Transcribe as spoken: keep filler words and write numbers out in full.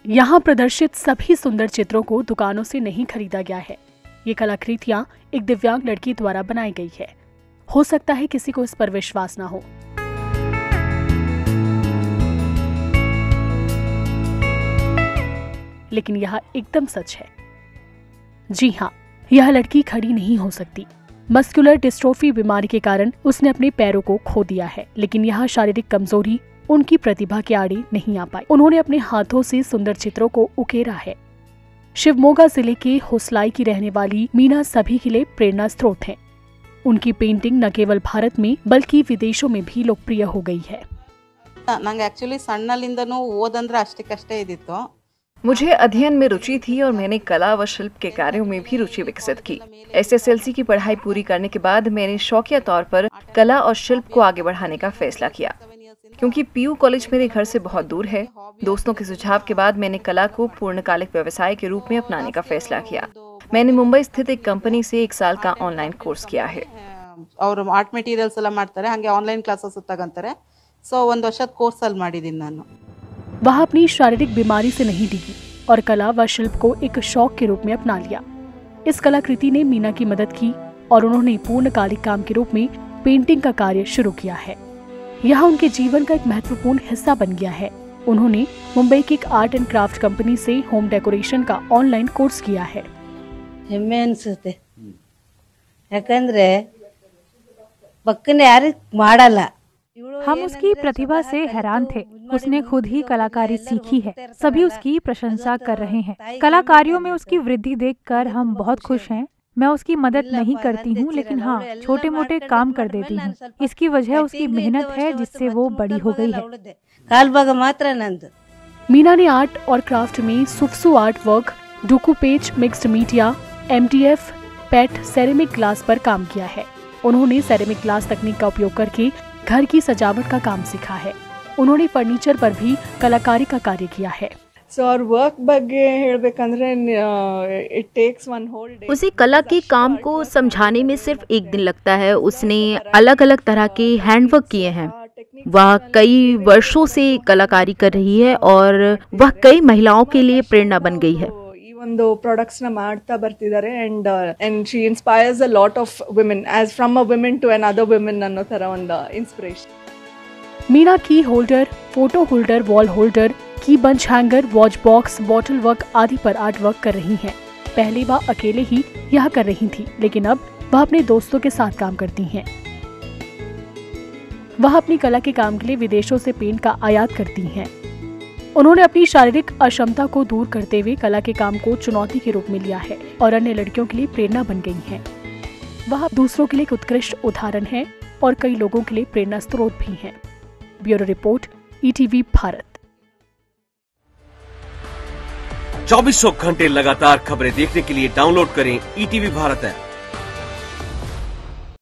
यहाँ प्रदर्शित सभी सुंदर चित्रों को दुकानों से नहीं खरीदा गया है। ये कलाकृतियाँ एक दिव्यांग लड़की द्वारा बनाई गई है। हो सकता है किसी को इस पर विश्वास ना हो, लेकिन यह एकदम सच है। जी हाँ, यह लड़की खड़ी नहीं हो सकती। मस्कुलर डिस्ट्रोफी बीमारी के कारण उसने अपने पैरों को खो दिया है, लेकिन यह शारीरिक कमजोरी उनकी प्रतिभा के आड़े नहीं आ पाई। उन्होंने अपने हाथों से सुंदर चित्रों को उकेरा है। शिवमोगा जिले के होसलाई की रहने वाली मीना सभी के लिए प्रेरणा स्रोत हैं। उनकी पेंटिंग न केवल भारत में बल्कि विदेशों में भी लोकप्रिय हो गई है। ನಂಗೆ ಆಕ್ಚುಲಿ ಸಣ್ಣಲಿಂದನೂ ಓದಂದ್ರೆ ಅಷ್ಟಕ್ಕಷ್ಟೇ ಇದ್ದಿತ್ತು। मुझे अध्ययन में रुचि थी और मैंने कला व शिल्प के कार्यों में भी रुचि विकसित की। एस एस एल सी की पढ़ाई पूरी करने के बाद मैंने शौकिया तौर पर कला और शिल्प को आगे बढ़ाने का फैसला किया। क्योंकि पी यू कॉलेज मेरे घर से बहुत दूर है, दोस्तों के सुझाव के बाद मैंने कला को पूर्णकालिक व्यवसाय के रूप में अपनाने का फैसला किया। मैंने मुंबई स्थित एक कंपनी से एक साल का ऑनलाइन कोर्स किया है। ಅವರು ಆರ್ಟ್ ಮೆಟೀರಿಯಲ್ಸ್ ಎಲ್ಲ ಮಾಡ್ತಾರೆ, ಹಾಗೆ ಆನ್ಲೈನ್ ಕ್ಲಾಸಸ್ ತಗೊಂತಾರೆ। ಸೊ ಒಂದು ವರ್ಷದ ಕೋರ್ಸ್ ಅಲ್ಲಿ ಮಾಡಿದ್ದೀನಿ ನಾನು। वह अपनी शारीरिक बीमारी से नहीं डिगी और कला व शिल्प को एक शौक के रूप में अपना लिया। इस कलाकृति ने मीना की मदद की और उन्होंने पूर्णकालिक काम के रूप में पेंटिंग का कार्य शुरू किया है। यह उनके जीवन का एक महत्वपूर्ण हिस्सा बन गया है। उन्होंने मुंबई की एक आर्ट एंड क्राफ्ट कंपनी से होम डेकोरेशन का ऑनलाइन कोर्स किया है। ಹೆಮ್ಮೆ ಅನ್ಸುತ್ತೆ, ಯಾಕಂದ್ರೆ ಪಕ್ಕನೆ ಯಾರು ಮಾಡಲ್ಲ। हम उसकी प्रतिभा से हैरान थे। उसने खुद ही कलाकारी सीखी है। सभी उसकी प्रशंसा कर रहे हैं। कलाकारियों में उसकी वृद्धि देखकर हम बहुत खुश हैं। मैं उसकी मदद नहीं करती हूँ, लेकिन हाँ, छोटे मोटे काम कर देती हूँ। इसकी वजह उसकी मेहनत है, जिससे वो बड़ी हो गई है। मीना ने आर्ट और क्राफ्ट में सुफसु art work, decoupage, mixed media, M D F, पेट, सेरेमिक ग्लास पर काम किया है। उन्होंने सेरेमिक ग्लास तकनीक का उपयोग करके घर की सजावट का काम सीखा है। उन्होंने फर्नीचर पर भी कलाकारी का कार्य किया है। So our work ಬಗ್ಗೆ ಹೇಳಬೇಕಂದ್ರೆ it takes one whole day। उसे कला के काम को समझाने में सिर्फ एक दिन लगता है। उसने अलग अलग तरह के हैंडवर्क किए हैं। वह कई वर्षों से कलाकारी कर रही है और वह कई महिलाओं के लिए प्रेरणा बन गई है। ಈ ಒಂದು ಪ್ರಾಡಕ್ಟ್ಸ್ ನ ಮಾಡ್ತಾ ಬರ್ತಿದ್ದಾರೆ and and she inspires a lot of women as from a women to another women ಅನ್ನೋ ತರ ಒಂದು ಇನ್ಸ್ಪಿರೇಷನ್। मीना key holder, photo holder, wall holder, key bunch hanger, watch box, bottle work आदि पर आर्ट वर्क कर रही हैं। पहले वह अकेले ही यह कर रही थी, लेकिन अब वह अपने दोस्तों के साथ काम करती हैं। वह अपनी कला के काम के लिए विदेशों से पेंट का आयात करती हैं। उन्होंने अपनी शारीरिक अक्षमता को दूर करते हुए कला के काम को चुनौती के रूप में लिया है और अन्य लड़कियों के लिए प्रेरणा बन गई हैं। वह दूसरों के लिए एक उत्कृष्ट उदाहरण है और कई लोगों के लिए प्रेरणा स्रोत भी हैं। Bureau report, E T V Bharat. चौबीसों घंटे लगातार खबरें देखने के लिए डाउनलोड करें E T V Bharat app.